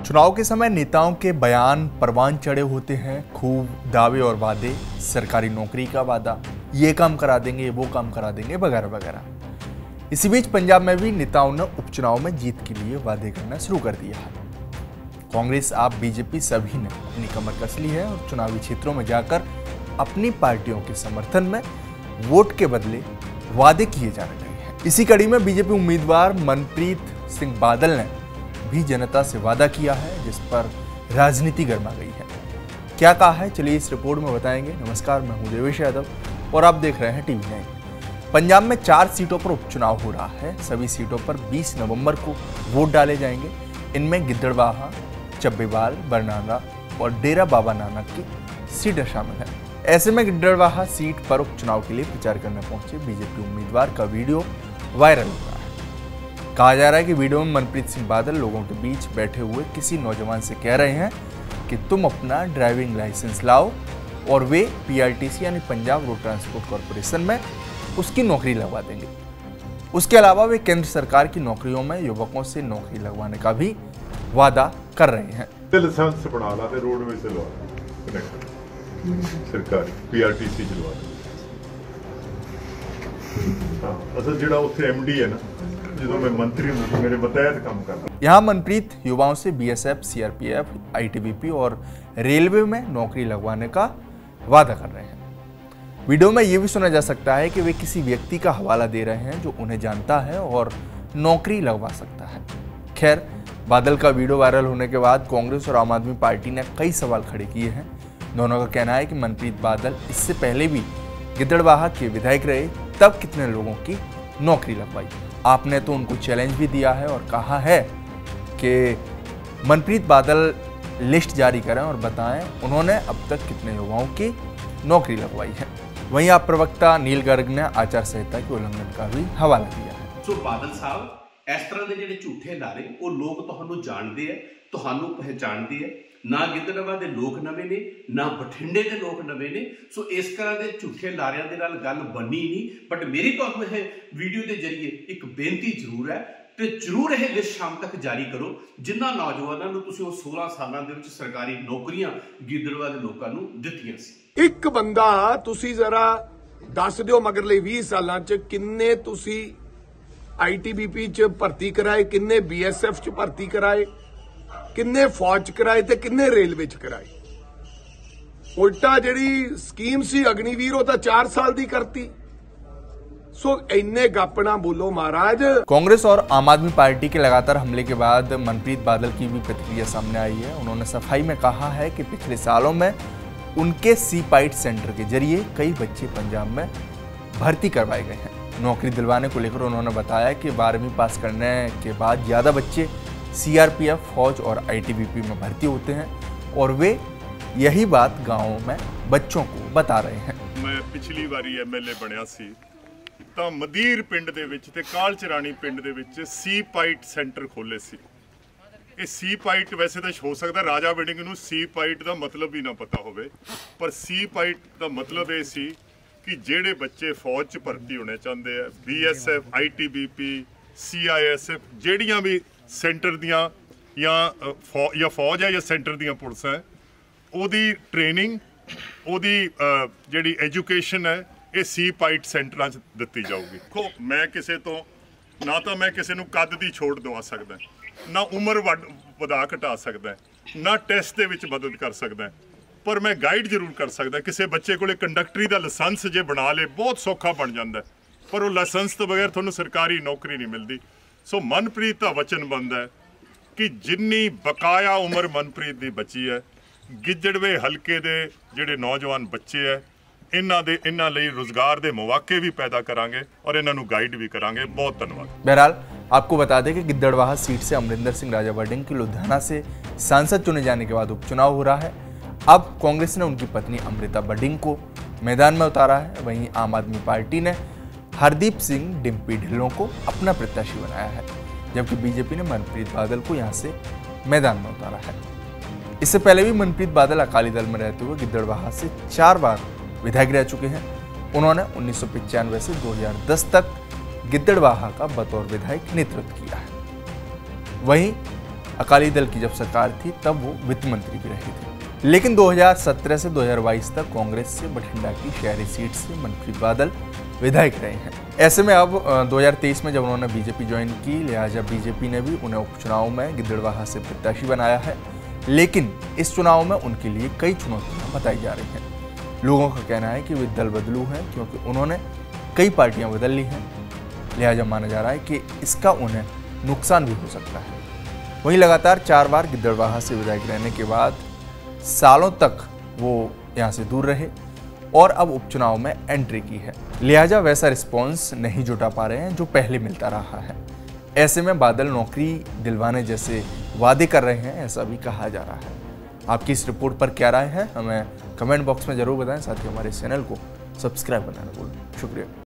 चुनाव के समय नेताओं के बयान परवान चढ़े होते हैं, खूब दावे और वादे, सरकारी नौकरी का वादा, ये काम करा देंगे, वो काम करा देंगे, वगैरह वगैरह। इसी बीच पंजाब में भी नेताओं ने उपचुनाव में जीत के लिए वादे करना शुरू कर दिया है। कांग्रेस, आप, बीजेपी सभी ने अपनी कमर कस ली है और चुनावी क्षेत्रों में जाकर अपनी पार्टियों के समर्थन में वोट के बदले वादे किए जा रहे हैं। इसी कड़ी में बीजेपी उम्मीदवार मनप्रीत सिंह बादल ने भी जनता से वादा किया है, जिस पर राजनीति गर्मा गई है। क्या कहा है, चलिए इस रिपोर्ट में बताएंगे। नमस्कार, मैं हूं देवेश यादव और आप देख रहे हैं टीवी 9। पंजाब में 4 सीटों पर उपचुनाव हो रहा है। सभी सीटों पर 20 नवंबर को वोट डाले जाएंगे। इनमें गिद्दड़बाहा, चब्बेवाल, बरनाला और डेरा बाबा नानक की सीटें शामिल हैं। ऐसे में गिद्दड़बाहा सीट पर उपचुनाव के लिए प्रचार करने पहुंचे बीजेपी उम्मीदवार का वीडियो वायरल हो रहा है। कहा जा रहा है कि वीडियो में मनप्रीत सिंह बादल लोगों के बीच बैठे हुए किसी नौजवान से कह रहे हैं कि तुम अपना ड्राइविंग लाइसेंस लाओ और वे पीआरटीसी यानी पंजाब रोड ट्रांसपोर्ट कॉर्पोरेशन में उसकी नौकरी लगवा देंगे। उसके अलावा वे केंद्र सरकार की नौकरियों में युवकों से नौकरी लगवाने का भी वादा कर रहे हैं। लाइसेंस बना ला ते रोडवेज से लवा कनेक्ट सरकारी पीआरटीसी चलवा दे। हां, असल जेड़ा उत्थे एमडी है ना, जो मैं मंत्री हूं, मेरे बताया काम करना। यहाँ मनप्रीत युवाओं से बीएसएफ, सीआरपीएफ, आईटीबीपी और रेलवे में नौकरी लगवाने का वादा कर रहे हैं। वीडियो में यह भी सुना जा सकता है कि वे किसी व्यक्ति का हवाला दे रहे हैं जो उन्हें जानता है और नौकरी लगवा सकता है। खैर, बादल का वीडियो वायरल होने के बाद कांग्रेस और आम आदमी पार्टी ने कई सवाल खड़े किए हैं। दोनों का कहना है कि मनप्रीत बादल इससे पहले भी गिद्दड़बाहा के विधायक रहे, तब कितने लोगों की नौकरी लगवाई। आपने तो उनको चैलेंज भी दिया है और कहा है कि मनप्रीत बादल लिस्ट जारी करें और बताएं उन्होंने अब तक कितने युवाओं की नौकरी लगवाई है। वहीं आप प्रवक्ता नील गर्ग ने आचार संहिता के उल्लंघन का भी हवाला दिया है। सो बादल साहब, इस तरह के ਜਿਹੜੇ ਝੂਠੇ ਲਾਰੇ ਉਹ ਲੋਕ ਤੁਹਾਨੂੰ ਜਾਣਦੇ ਆ, ਤੁਹਾਨੂੰ ਪਹਿਚਾਣਦੇ ਆ। ਨਾ ਗਿੱਦੜਬਾਹਾ ਦੇ ਲੋਕ ਨਵੇਂ ਨੇ, ਨਾ ਬਠਿੰਡੇ ਦੇ ਲੋਕ ਨਵੇਂ ਨੇ। ਸੋ ਇਸ ਤਰ੍ਹਾਂ ਦੇ ਝੂਠੇ ਲਾਰਿਆਂ ਦੇ ਨਾਲ ਗੱਲ ਬਣੀ ਨਹੀਂ। ਬਟ ਮੇਰੀ ਤੁਹਾਨੂੰ ਇਹ ਵੀਡੀਓ ਦੇ ਜ਼ਰੀਏ ਇੱਕ ਬੇਨਤੀ ਜ਼ਰੂਰ ਹੈ ਤੇ ਜ਼ਰੂਰ ਇਹ ਲਿਸਟ ਸ਼ਾਮ ਤੱਕ ਜਾਰੀ ਕਰੋ, ਜਿਨ੍ਹਾਂ ਨੌਜਵਾਨਾਂ ਨੂੰ ਤੁਸੀਂ ਉਹ 16 ਸਾਲਾਂ ਦੇ ਵਿੱਚ ਸਰਕਾਰੀ ਨੌਕਰੀਆਂ ਗਿੱਦੜਬਾਹਾ ਦੇ ਲੋਕਾਂ ਨੂੰ ਦਿੱਤੀਆਂ ਸੀ। ਇੱਕ ਬੰਦਾ ਤੁਸੀਂ ਜ਼ਰਾ ਦੱਸ ਦਿਓ ਮਗਰਲੇ 20 ਸਾਲਾਂ 'ਚ ਕਿੰਨੇ ਤੁਸੀਂ आईटीबीपी च भर्ती कराए, किन्ने बीएसएफ च भर्ती कराए, किन्ने फौज च कराए ते किन्ने रेलवे च कराए। उल्टा जिहड़ी स्कीम सी अग्निवीर वो तो 4 साल दी करती। सो इन्ने गप्प ना बोलो महाराज। कांग्रेस और आम आदमी पार्टी के लगातार हमले के बाद मनप्रीत बादल की भी प्रतिक्रिया सामने आई है। उन्होंने सफाई में कहा है कि पिछले सालों में उनके सीपाइट सेंटर के जरिए कई बच्चे पंजाब में भर्ती करवाए गए हैं। नौकरी दिलवाने को लेकर उन्होंने बताया कि 12वीं पास करने के बाद ज़्यादा बच्चे सीआरपीएफ, फौज और आईटीबीपी में भर्ती होते हैं और वे यही बात गांवों में बच्चों को बता रहे हैं। मैं पिछली बारी एमएलए बनया सी ਤਾਂ ਮਦੀਰ ਪਿੰਡ ਦੇ ਵਿੱਚ ਤੇ ਕਾਲਚਰਾਣੀ ਪਿੰਡ ਦੇ ਵਿੱਚ ਸੀਪਾਈਟ ਸੈਂਟਰ ਖੋਲੇ ਸੀ। ਇਹ ਸੀਪਾਈਟ ਵੈਸੇ ਤਾਂ ਹੋ ਸਕਦਾ ਰਾਜਾ ਬਿਲਡਿੰਗ ਨੂੰ ਸੀਪਾਈਟ ਦਾ ਮਤਲਬ ਵੀ ਨਾ ਪਤਾ ਹੋਵੇ, ਪਰ ਸੀਪਾਈਟ ਦਾ ਮਤਲਬ ਇਹ ਸੀ कि जेड़े बच्चे फौज च भर्ती होने चाहते हैं, बीएसएफ, आईटीबीपी, सीआईएसएफ, जेड़ियां भी सेंटर दियां या फौज है या सेंटर दियां पुलिस है, ओदी ट्रेनिंग, ओदी जेड़ी एजुकेशन है, ये सीपाइट सेंटरां च दित्ती जाऊगी। देखो, मैं किसी तो ना तो मैं किसी नूं कद दी छोड़ दवा सकदा, ना उम्र वधा घटा सकदा, ना टेस्ट दे विच मदद कर सकदा, पर मैं गाइड जरूर कर सकता। किसी बच्चे को कंडक्टरी का लाइसेंस जे बना ले बहुत सौखा बन जाता है, पर वो लाइसेंस तो बगैर थोड़ा सरकारी नौकरी नहीं मिलती। सो मनप्रीत का वचन बनता है कि जिन्नी बकाया उम्र मनप्रीत की बची है, गिद्दड़वे हल्के के जोड़े नौजवान बच्चे है, इन्हां लई रोजगार के मौके भी पैदा करांगे और इन्हां नूं गाइड भी करांगे। बहुत धन्यवाद। बहरहाल, आपको बता दें कि गिद्दड़बाहा सीट से अमरिंदर सिंह राजा वड़िंग की लुधियाना से सांसद चुने जाने के बाद उपचुनाव हो रहा है। अब कांग्रेस ने उनकी पत्नी अमृता वड़िंग को मैदान में उतारा है। वहीं आम आदमी पार्टी ने हरदीप सिंह डिम्पी ढिल्लों को अपना प्रत्याशी बनाया है, जबकि बीजेपी ने मनप्रीत बादल को यहां से मैदान में उतारा है। इससे पहले भी मनप्रीत बादल अकाली दल में रहते हुए गिद्दड़बाहा से 4 बार विधायक रह चुके हैं। उन्होंने 1995 से 2010 तक गिद्दड़बाहा का बतौर विधायक नेतृत्व किया है। वहीं अकाली दल की जब सरकार थी तब वो वित्त मंत्री भी रहे थे। लेकिन 2017 से 2022 तक कांग्रेस से बठिंडा की शहरी सीट से मनप्रीत बादल विधायक रहे हैं। ऐसे में अब 2023 में जब उन्होंने बीजेपी ज्वाइन की, लिहाजा बीजेपी ने भी उन्हें उपचुनाव में गिद्दड़बाहा से प्रत्याशी बनाया है। लेकिन इस चुनाव में उनके लिए कई चुनौतियां बताई जा रही हैं। लोगों का कहना है कि वे दल बदलू हैं क्योंकि उन्होंने कई पार्टियां बदल ली हैं, लिहाजा माना जा रहा है कि इसका उन्हें नुकसान भी हो सकता है। वहीं लगातार 4 बार गिद्दड़बाहा से विधायक रहने के बाद सालों तक वो यहाँ से दूर रहे और अब उपचुनाव में एंट्री की है, लिहाजा वैसा रिस्पॉन्स नहीं जुटा पा रहे हैं जो पहले मिलता रहा है। ऐसे में बादल नौकरी दिलवाने जैसे वादे कर रहे हैं, ऐसा भी कहा जा रहा है। आपकी इस रिपोर्ट पर क्या राय है, हमें कमेंट बॉक्स में जरूर बताएं। साथ ही हमारे चैनल को सब्सक्राइब करना ना भूलें। शुक्रिया।